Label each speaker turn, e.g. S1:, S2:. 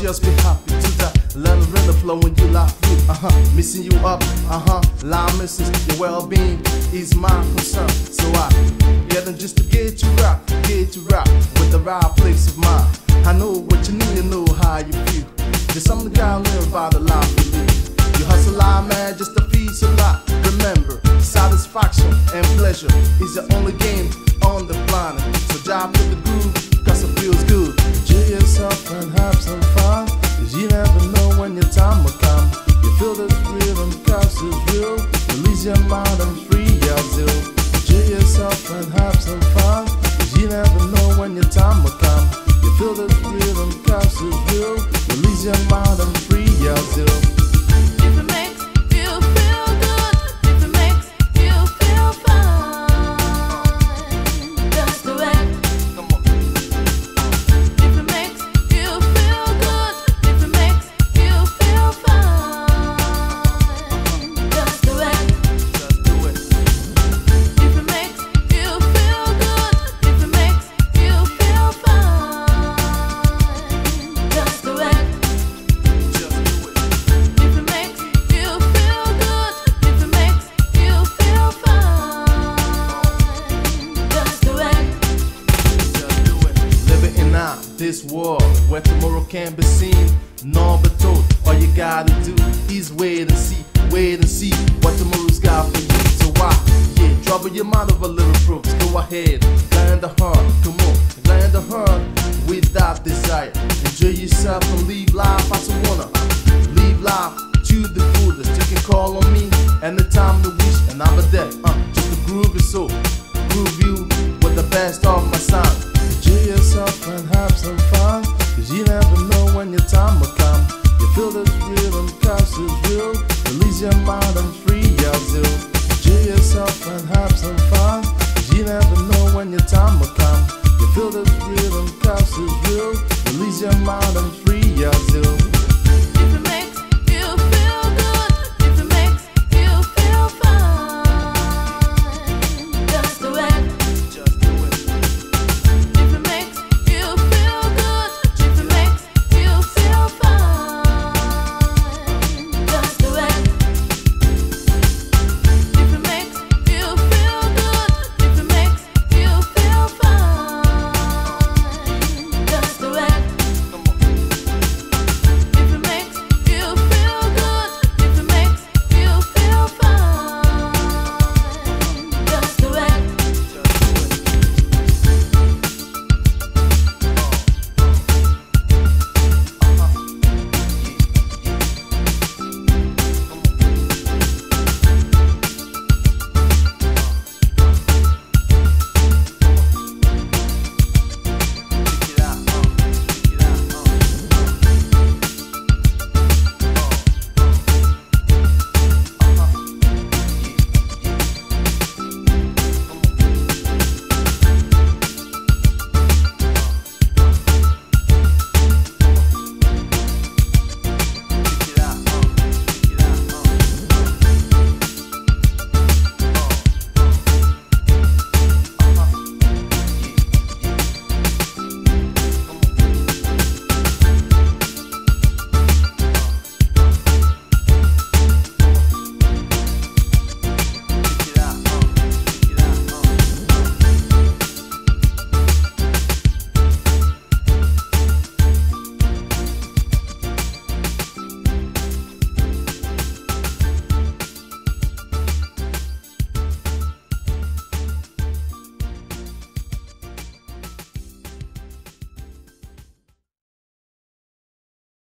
S1: just be happy to that. Let the rhythm flow when you laugh. Missing you up, lie misses your well-being is my concern. So I get them just to get you rock with the right place of mind. I know what you need, you know how you feel. There's something gotta live by the life you live. You hustle a lot, man, just to feast a lot. Remember, satisfaction and pleasure is the only game on the planet. So dive to the groove, cause it feels good. Enjoy yourself and have some fun, cause you never know when your time will come. You feel this rhythm cause it's real. Release your mind and free your zeal. Enjoy yourself and have some fun, cause you never know when your time will come. You feel this rhythm cause it's real. Release your mind and free your zeal.
S2: If it makes you feel good, if it makes you feel fine, just do it.
S1: Come on.
S2: If it makes you feel good, if it makes you feel fine, just do it.
S1: Just do it.
S2: If it makes you feel good, if it makes you feel fine, just do it.
S1: Just do it.
S2: If it makes you feel good, if it makes you feel fine, just do it.
S1: Just do it. Living in this world where tomorrow can't be seen, nor be told. All you gotta do is wait and see what tomorrow's got for you. So why, trouble your mind over little proofs. Go ahead, land the heart, come on, land the heart without desire. Enjoy yourself and live life as you wanna. Live life to the fullest. You can call on me anytime you wish, and I'm there. Just to groove your soul, groove you with the best of my sound. Enjoy yourself and have some fun, cause you never know when your time will come. You feel this rhythm cause it's real. Release your mind and free your zeal. Enjoy yourself and have some fun, cause you never know when your time will come. You feel this rhythm cause it's real. Release your mind and free